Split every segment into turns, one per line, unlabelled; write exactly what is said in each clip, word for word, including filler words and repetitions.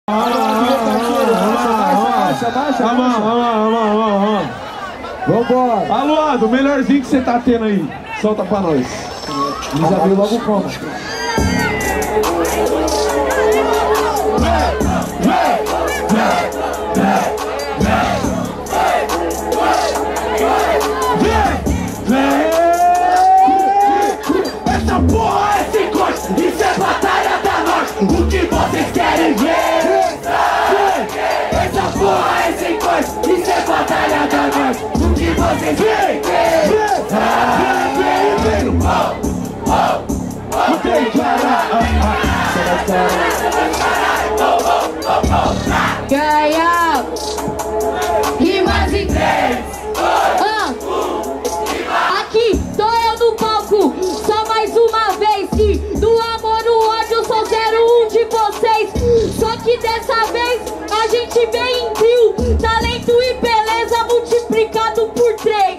Baixa, baixa,
Vamos, vamos, vamos, vamos.
Vambora.
Aluado, o melhorzinho que você tá tendo aí. Solta pra nós.
Ele já viu logo como.
Essa porra é sem corte, isso é batalha da norte. O que vocês querem ver? Essa porra é sem corte, isso é batalha da norte. O que vocês querem ver? Vem, vem, não tem cara.
Ganha! Rimas em três! Ah. Aqui, tô eu no palco, só mais uma vez. Que no amor, no ódio, sou zero um de vocês. Só que dessa vez a gente vem em trio. Talento e beleza multiplicado por três.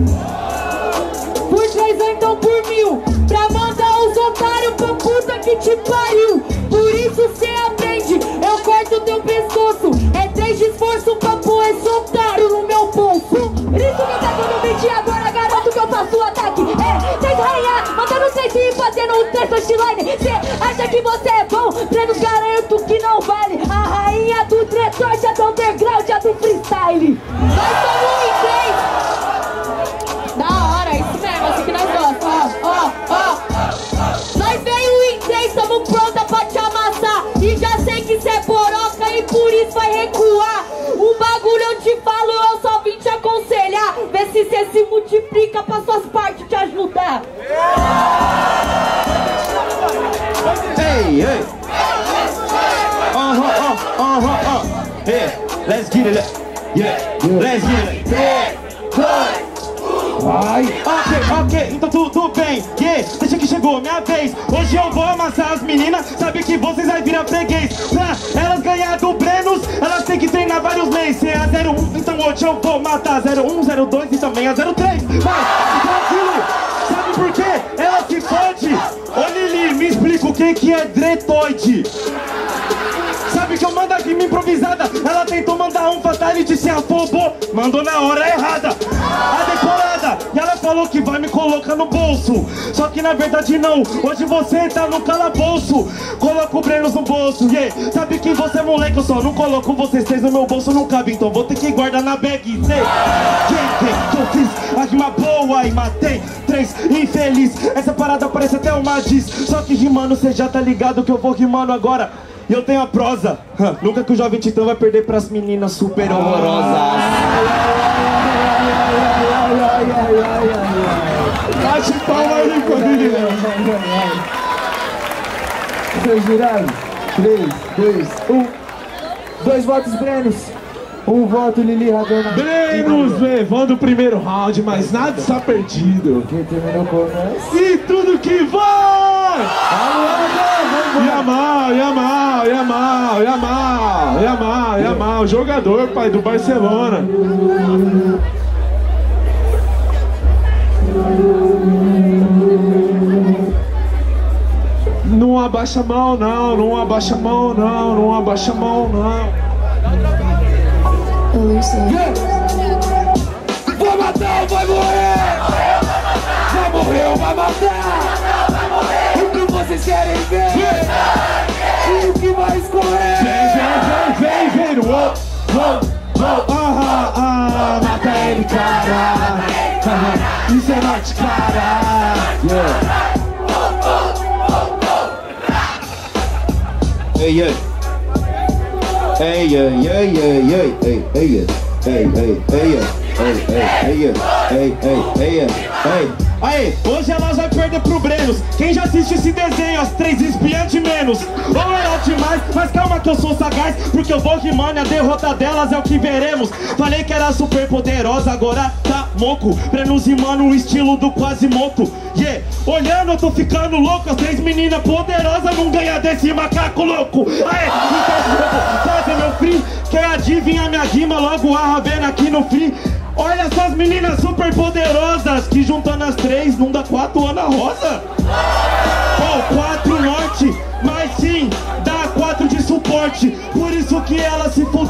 Por três ou então por mil. Pra mandar os otários pra puta que te pariu. Por isso cê aprende, eu corto teu pescoço. É três de esforço pra pôr esse otário no meu bolso. Por isso que tá quando eu menti agora, garoto, que eu faço o ataque. É, três rainha, mandando três e fazendo um três punchline. Cê acha que você é bom, treinos garanto que não vale. A rainha do tretorte, a do underground, a do freestyle. Nós somos em três. Da hora, isso mesmo, assim que nós gostamos. Ó, ó, ó. Nós veio em três, tamo pronta pra te amassar. E já sei que cê é boroca e por isso vai recuar. O bagulho eu te falo, eu só vim te aconselhar. Vê se cê se multiplica pra suas partes te ajudar.
Hey, hey. Uh-huh, uh, uh-huh, uh. Hey, let's get it. Yeah, let's get it. Três, dois, vai. Ok, ok, então tudo bem. Yeah, deixa que chegou minha vez. Hoje eu vou amassar as meninas. Sabe que vocês vai virar freguês. Pra elas ganhar do Brenos, elas têm que treinar vários meses. Se é a zero um, então hoje eu vou matar zero um, zero dois e também a zero três. Mas, tranquilo, sabe por quê? Ela se fode. Ô Lili, me explica o que que é dretoide. Sabe que eu mando aqui rima improvisada. Ela tentou mandar um fatality, se afobou, mandou na hora errada, a decorada. E ela falou que vai me colocar no bolso. Só que na verdade não, hoje você tá no calabouço. Coloco o Brenos no bolso, yeah. Sabe que você é moleque, eu só não coloco vocês três no meu bolso, não cabe. Então vou ter que guardar na bag, sei. Que eu fiz a rima boa e matei três infeliz. Essa parada parece até uma diz. Só que rimando, cê já tá ligado que eu vou rimando agora. E eu tenho a prosa. Nunca que o jovem titã vai perder pras meninas super horrorosas.
Bate palma aí, família.
Seus jurados, três, dois, um. Dois votos Brenos, um voto Lili Radona.
Brenos levando o primeiro round, mas nada está perdido.
Quem terminou começa.
E tudo que vai! Yamal, Yamal, Yamal, Yamal, Yamal, Yamal, jogador, pai, do Barcelona. Não abaixa a mão, não, não abaixa a mão, não, não abaixa a mão, não.
Vou matar ou vai morrer? Já morreu, vai matar. O que vocês querem ver? E o que vai escorrer?
Vem, vem, vem, vem, vem, uou, uou, uou, ah, ah, mata ele, cara. Isso é norte, cara. Yeah.
Ei, ei. Ei, ei, ei, ei, ei, ei, ei, ei, ei, ei, ei, ei, ei, ei, ei, ei.
Aí, hoje elas vai perder pro Brenos. Quem já assiste esse desenho, as três espiãs de menos. Ou era demais, mas calma que eu sou sagaz, porque eu vou rimando e a derrota delas é o que veremos. Falei que era super poderosa, agora tá moco. Brenos rimando o estilo do Quasimoto. Yeah, olhando eu tô ficando louco. As três meninas poderosas não ganham desse macaco louco. Aê, então eu vou fazer meu free. Quer adivinhar minha rima, logo a Ravena aqui no free. Olha essas meninas super poderosas, que juntando as três não dá quatro Ana Rosa. Oh, quatro norte, mas sim, dá quatro de suporte. Por isso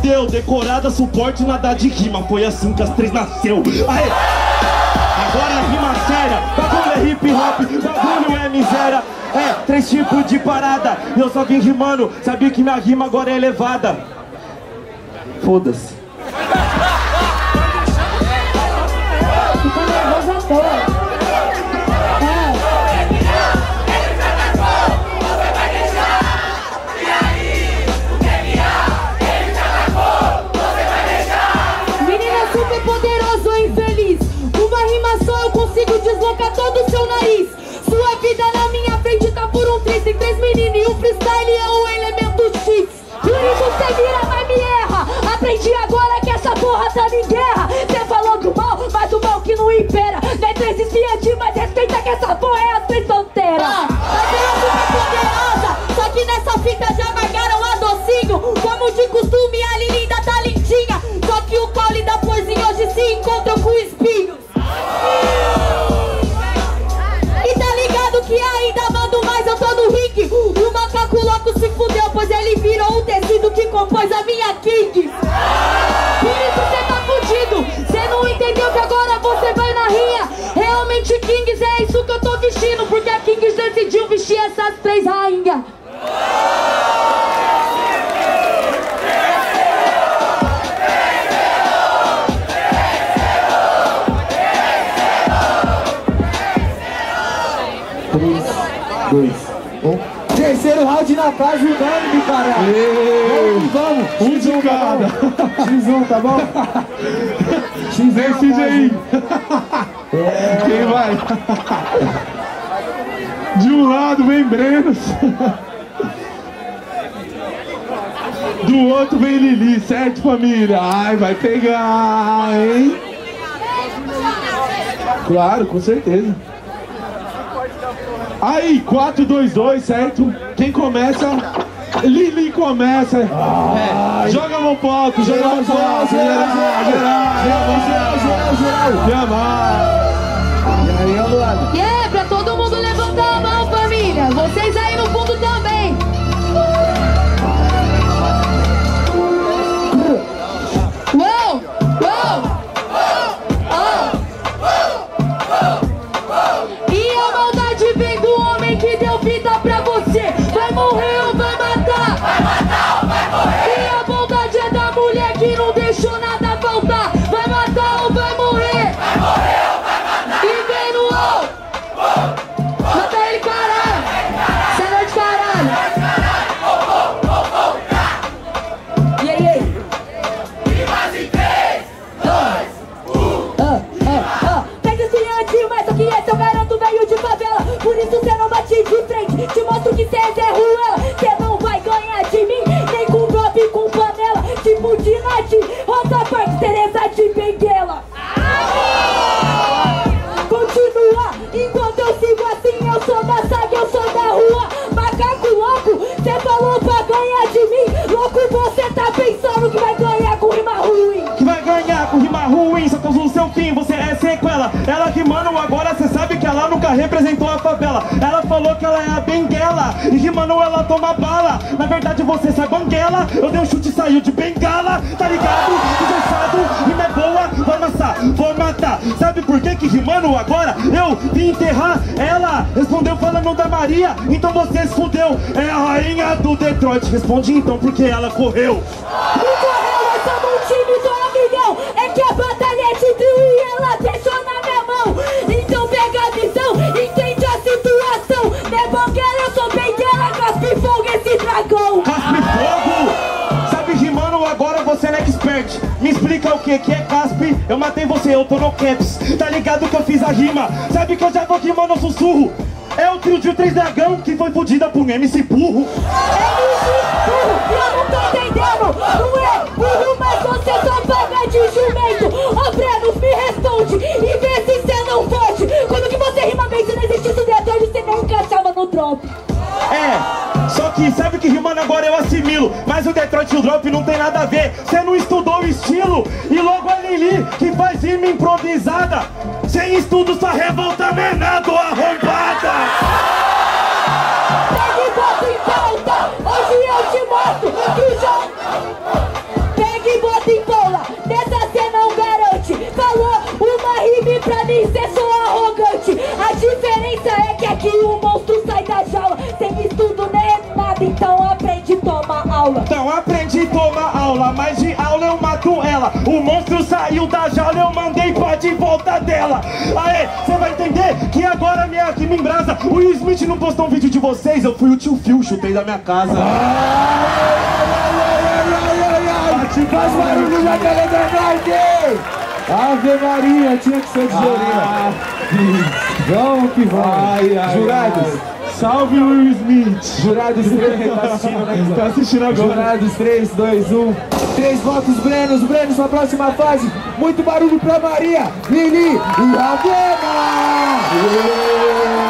fudeu, decorada, suporte, nada de rima. Foi assim que as três nasceu. Aê! Agora é rima séria, bagulho é hip hop, bagulho é miséria. É, três tipos de parada, e eu só vim rimando, sabia que minha rima agora é elevada. Foda-se.
Fica nervoso à toa. Desloca todo o seu nariz. Sua vida na minha frente tá por um triz. Tem três meninos e o freestyle é o elemento X. Por isso cê vira, mas me erra. Aprendi agora que essa porra tá em guerra. Cê falou do mal, mas o mal que não impera. Não é três espiantes, mas respeita que essa porra é as três solteiras. Mas ela é super poderosa, só que nessa fita já marcaram a docinho. Como de costume, a Lili ainda tá lindinha. Só que o caule da florzinha hoje se encontra com espinhos. Que ainda mando mais, eu tô no ringue. O macaco louco se fudeu, pois ele virou o tecido que compôs a minha King. Por isso cê tá fudido, cê não entendeu que agora você vai na rinha. Realmente Kings é isso que eu tô vestindo, porque a Kings decidiu vestir essas três rainhas.
três, dois, um. Terceiro round na casa, unânime, caralho. Vamos, vamos.
Um de cada.
xis um, tá bom? xis um.
Decide aí.
É.
Quem vai? De um lado vem Brenos. Do outro vem Lili, certo, família? Ai, vai pegar, hein? Claro, com certeza. Aí, quatro, dois, dois, certo? Quem começa? Lili começa. É, joga a mão pro alto, joga a mão pro alto. Geral, geral, geral, geral, geral.
E aí, ao lado.
E é, pra todo mundo levantar a mão, família. Vocês aí no fundo também. Uou, uou. Que deu vida pra você. Vai morrer ou vai matar? Vai matar ou vai morrer? E a bondade é da mulher que não deixou nada faltar. Vai matar ou vai morrer? Vai morrer ou vai matar? E vem no ou. Mata ele, caralho. Cê não é de caralho. E aí, e aí? E mais em três, dois, um. Ah, ah, ah. Pega esse antes, mas só que esse eu garanto veio de favela. Por isso cê não bate de frente. Te mostro que cê é Zé Ruela. Cê não vai ganhar de mim, nem com drop e com panela. Tipo de Nath, Rosa Parks, Teresa de Benguela. Continua, enquanto eu sigo assim. Eu sou da saga, eu sou da rua. Macaco louco, cê falou pra ganhar de mim. Louco, você tá pensando que vai ganhar com rima ruim.
Que vai ganhar com rima ruim, só causa o seu fim, você é sequela. Ela rimando agora, cê sabe que ela nunca representou a favela. Ela falou que ela é a Benguela, e rimando ela toma bala. Na verdade você sai banguela, eu dei um chute e saiu de bengala. Tá ligado? Desgraçado, rima é boa, vai amassar, vou matar. Sabe por que que rimando agora eu vim enterrar ela? Respondeu falando da Maria, então você se fudeu. É a rainha do Detroit, responde então porque ela correu.
Não correu, nós somos um time do amigão. É que a batalha é de trio e ela deixou na minha mão. Então pega a visão, entende a situação. Não é banguela, eu sou Benguela. Caspe fogo esse dragão.
Caspe fogo! Sabe rimando agora você não é expert. Me explica o que que é caspe. Eu matei você, eu tô no caps. Tá ligado que eu fiz a rima. Sabe que eu já vou rimando sussurro. É o trio de três dragão que foi fodida por um M C burro.
M C burro, eu não tô entendendo. Não é burro, mas você só paga de jumento. Ô Brenos, me responde e vê se cê não pode. Quando que você rima bem, se não existisse o Detroit, você não encaixava no drop.
É, só que sabe que rimando agora eu assimilo. Mas o Detroit e o drop não tem nada a ver. Você não estudou o estilo. E logo a Lili que faz rima improvisada. Sem estudo, sua revolta menado, arrombada.
Pegue e bota em pauta. Hoje eu te mostro que o jogo. Pegue nada, então aprende, toma aula.
Então aprendi, toma aula, mas de aula eu mato ela. O monstro saiu da jaula, eu mandei pra de volta dela. Aê, cê vai entender que agora minha aqui me embrasa. O Will Smith não postou um vídeo de vocês, eu fui o tio Phil, chutei da minha casa.
Faz barulho na tela da Underground! Ave Maria, tinha que ser de ah, vamos que vamos. Ai, ai, Jurados, ai.
Salve Will Smith.
Jurados três, tá assistindo, né?
Tá assistindo agora.
Jurados três, dois, um. Três votos Brenos, Brenos na próxima fase. Muito barulho pra Maria, Lili e Ravena!